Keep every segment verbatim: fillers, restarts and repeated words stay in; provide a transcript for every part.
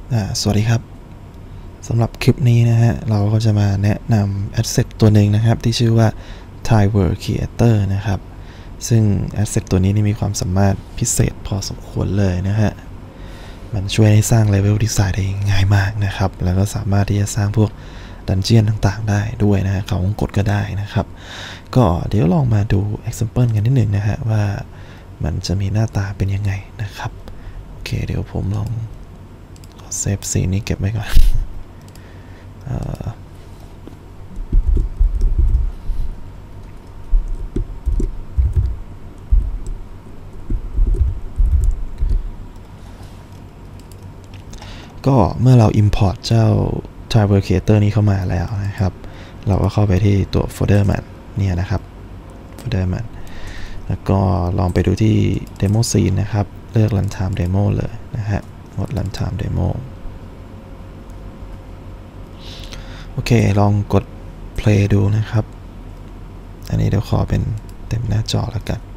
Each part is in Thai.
สวัสดีครับสำหรับคลิปนี้นะฮะเราก็จะมาแนะนำ Asset ตัวหนึ่งนะครับที่ชื่อว่า Tileworld Creator นะครับซึ่ง Asset ตัวนี้นี่มีความสามารถพิเศษพอสมควรเลยนะฮะมันช่วยให้สร้าง Level Design ได้ง่ายมากนะครับแล้วก็สามารถที่จะสร้างพวกดันเจียนต่างๆได้ด้วยนะฮะเขาวงกดก็ได้นะครับก็เดี๋ยวลองมาดู Example กันนิดหนึ่งนะฮะว่ามันจะมีหน้าตาเป็นยังไงนะครับโอเคเดี๋ยวผมลองเซฟซีนนี้เก็บไว้ก่อนก็เมื่อเรา import เจ้า Tileworld Creator นี้เข้ามาแล้วนะครับเราก็เข้าไปที่ตัวโฟลเดอร์มันเนี่ยนะครับโฟลเดอร์มันแล้วก็ลองไปดูที่ Demo Scene นะครับเลือก Runtime Demo เลยนะฮะกด Runtime Demo โอเคลองกด play ดูนะครับอันนี้เดี๋ยวขอเป็นเต็มหน้าจอแล้วกัน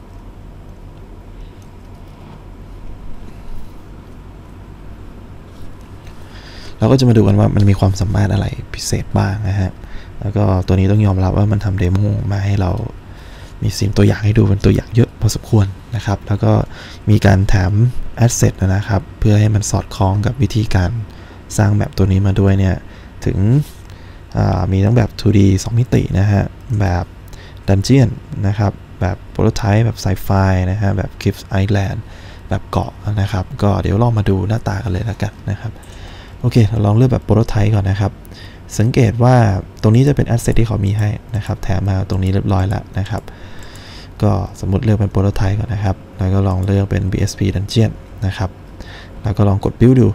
เราก็จะมาดูกันว่ามันมีความสามารถอะไรพิเศษบ้างนะฮะแล้วก็ตัวนี้ต้องยอมรับว่ามันทำเดโมมาให้เรามีสิ่งตัวอย่างให้ดูเป็นตัวอย่างเยอะพอสมควรนะครับแล้วก็มีการแถม Asset นะครับเพื่อให้มันสอดคล้องกับวิธีการสร้างแบบตัวนี้มาด้วยเนี่ยถึงมีทั้งแบบ ทู ดี สอง มิตินะฮะแบบดันเจียนนะครับแบบโปรโตไทป์แบบไซไฟนะฮะแบบ Cliff Island แบบเกาะนะครับก็เดี๋ยวลองมาดูหน้าตากันเลยแล้วกันนะครับโอเคเราลองเลือกแบบโปรโตไทป์ก่อนนะครับสังเกตว่าตรงนี้จะเป็น Asset ที่เขามีให้นะครับแถมมาตรงนี้เรียบร้อยแล้วนะครับก็สมมุติเลือกเป็นโปรโตไทป์ก่อนนะครับแล้วก็ลองเลือกเป็น บี เอส พี Dungeon นะครับแล้วก็ลองกด Build ดู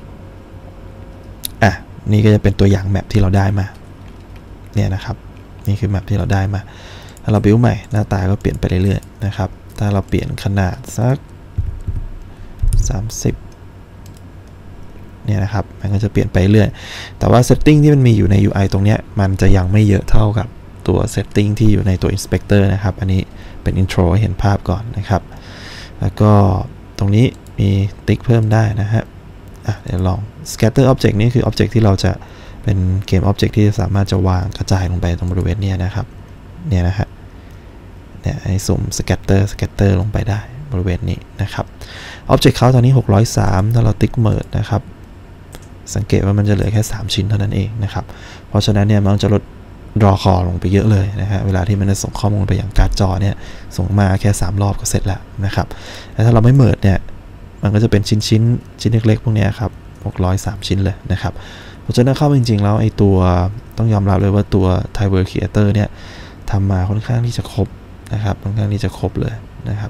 อ่ะนี่ก็จะเป็นตัวอย่างแมปที่เราได้มาเนี่ยนะครับนี่คือแมปที่เราได้มาถ้าเรา Build ใหม่หน้าตาก็เปลี่ยนไปเรื่อยๆนะครับถ้าเราเปลี่ยนขนาดสักสามสิบเนี่ยนะครับมันก็จะเปลี่ยนไปเรื่อยแต่ว่า setting ที่มันมีอยู่ใน ยู ไอ ตรงเนี้ยมันจะยังไม่เยอะเท่ากับตัว setting ที่อยู่ในตัว inspector นะครับอันนี้เป็น intro ให้เห็นภาพก่อนนะครับแล้วก็ตรงนี้มีติ๊กเพิ่มได้นะฮะอ่ะเดี๋ยวลอง scatter object นี่คือ object ที่เราจะเป็นเกม object ที่สามารถจะวางกระจายลงไปตรงบริเวณนี้นะครับเนี่ยนะฮะเนี่ยให้สุ่ม scatter scatter ลงไปได้บริเวณนี้นะครับ object เขาตอนนี้หกร้อยสามถ้าเราติ๊ก merge นะครับสังเกตว่ามันจะเหลือแค่สามชิ้นเท่านั้นเองนะครับเพราะฉะนั้นเนี่ยมันจะลด draw call ลงไปเยอะเลยนะฮะเวลาที่มันจะส่งข้อมูลไปอย่างการ์ดจอเนี่ยส่งมาแค่สามรอบก็เสร็จแล้วนะครับแต่ถ้าเราไม่เมิร์จเนี่ยมันก็จะเป็นชิ้นชิ้นชิ้นเล็กๆพวกนี้ครับหกร้อยสามชิ้นเลยนะครับเพราะฉะนั้นเข้าจริงๆแล้วไอ้ตัวต้องยอมรับเลยว่าตัว Tileworld Creator เนี่ยทำมาค่อนข้างที่จะครบนะครับค่อนข้างที่จะครบเลยนะครับ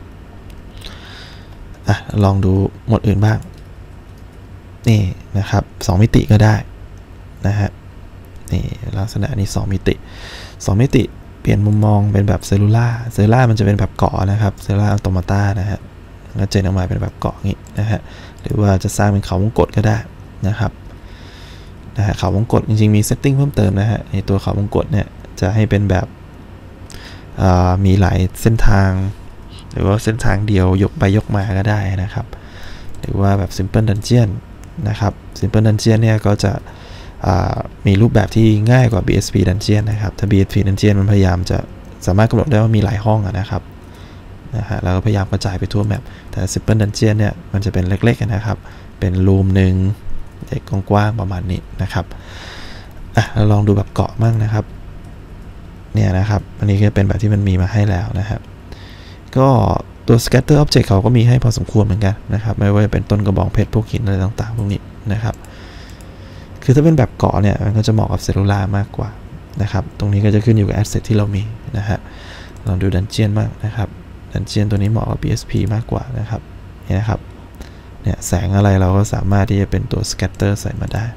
อ่ะลองดูหมดอื่นบ้างนี่นะครับสองมิติก็ได้นะฮะนี่ลักษณะนี้สองมิติสองมิติเปลี่ยนมุมมองเป็นแบบเซลลูล่าเซลลูล่ามันจะเป็นแบบเกาะนะครับเซลลูล่าอัตโนมัตินะฮะแล้วเจนออกมาเป็นแบบเกาะงี้นะฮะหรือว่าจะสร้างเป็นเขาวงกตก็ได้นะครับนะฮะเขาวงกตจริงๆมีเซตติ้งเพิ่มเติมนะฮะในตัวเขาวงกตเนี่ยจะให้เป็นแบบมีหลายเส้นทางหรือว่าเส้นทางเดียวยกไปยกมาก็ได้นะครับหรือว่าแบบ Simple Dungeon นะครับ Simple Dungeon เนี่ยก็จะมีรูปแบบที่ง่ายกว่า บี เอส พี Dungeon นะครับถ้า บี เอส พี Dungeon มันพยายามจะสามารถกำหนดได้ว่ามีหลายห้องนะครับนะฮะแล้วก็พยายามกระจายไปทั่วแมปแต่ Simple Dungeon เนี่ยมันจะเป็นเล็กๆนะครับเป็นรูมหนึ่งเด็กกว้างๆประมาณนี้นะครับอ่ะเราลองดูแบบเกาะมั่งนะครับเนี่ยนะครับอันนี้ก็เป็นแบบที่มันมีมาให้แล้วนะครับก็ตัว scatter object เขาก็มีให้พอสมควรเหมือนกันนะครับไม่ว่าจะเป็นต้นกระบองเพชรพวกหินอะไรต่างๆพวกนี้นะครับคือถ้าเป็นแบบเกาะเนี่ยมันก็จะเหมาะกับเซลลูล่ามากกว่านะครับตรงนี้ก็จะขึ้นอยู่กับ asset ที่เรามีนะฮะลองดูดันเจียนบ้างนะครับดันเจียนตัวนี้เหมาะกับ บี เอส พี มากกว่านะครับนี่นะครับเนี่ยแสงอะไรเราก็สามารถที่จะเป็นตัว scatter ใส่มาได้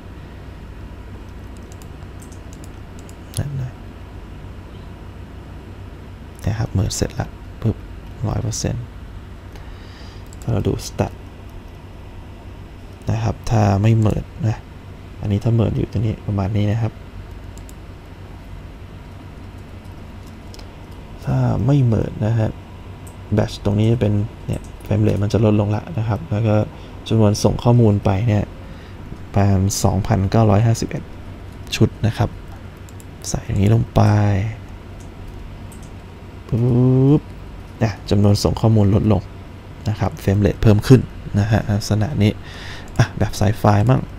นะครับเมื่อเสร็จแล้วปุ๊บร้อยเปอร์เซ็นต์เราดู stat นะครับถ้าไม่เมิร์จนะอันนี้ถ้าเมิร์จอยู่ตรงนี้ประมาณนี้นะครับถ้าไม่เมิร์จนะฮะแบตตรงนี้จะเป็นเนี่ยรมเรทมันจะลดลงละนะครับแล้วก็จำนวนส่งข้อมูลไปเนี่ยประมาณ สองพันเก้าร้อยห้าสิบเอ็ด ชุดนะครับใส่อย่างนี้ลงไปปุ๊บนะจำนวนส่งข้อมูลลดลงนะครับเฟรมเรทเพิ่มขึ้นนะฮะลักษณะนี้อ่ะแบบไซไฟมั่ง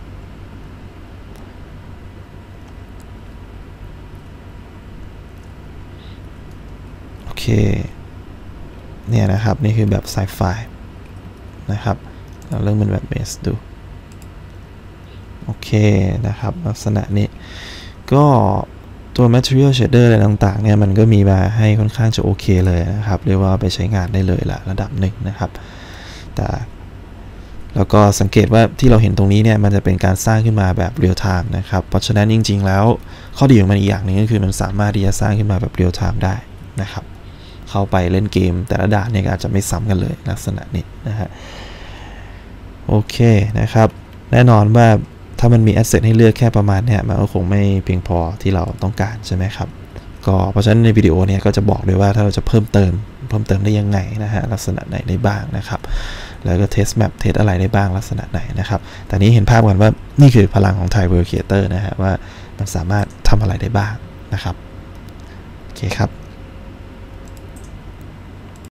โอเคเนี่ยนะครับนี่คือแบบไซไฟนะครับเราเริ่มเป็นแบบเบสดูโอเคนะครับลักษณะนี้ก็ตัว material shader อะไรต่างๆเนี่ยมันก็มีมาให้ค่อนข้างจะโอเคเลยนะครับเรียกว่าไปใช้งานได้เลยละระดับหนึ่งนะครับแต่แล้วก็สังเกตว่าที่เราเห็นตรงนี้เนี่ยมันจะเป็นการสร้างขึ้นมาแบบ real time นะครับเพราะฉะนั้นจริงๆแล้วข้อดีของมันอีกอย่างหนึ่งก็คือมันสามารถที่จะสร้างขึ้นมาแบบ real time ได้นะครับเข้าไปเล่นเกมแต่ละด่านเนี่ยอาจจะไม่ซ้ำกันเลยลักษณะนี้นะฮะโอเคนะครับแน่นอนว่าถ้ามันมีแอสเซทให้เลือกแค่ประมาณเนี้ยมันก็คงไม่เพียงพอที่เราต้องการใช่ไหมครับก็เพราะฉะนั้นในวิดีโอเนี้ยก็จะบอกด้วยว่าถ้าเราจะเพิ่มเติมเพิ่มเติมได้ยังไงนะฮะลักษณะไหนได้บ้างนะครับแล้วก็เทสแมปเทสอะไรได้บ้างลักษณะไหนนะครับแต่นี้เห็นภาพกันว่านี่คือพลังของ Tile World Creator นะฮะว่ามันสามารถทำอะไรได้บ้างนะครับโอเคครับ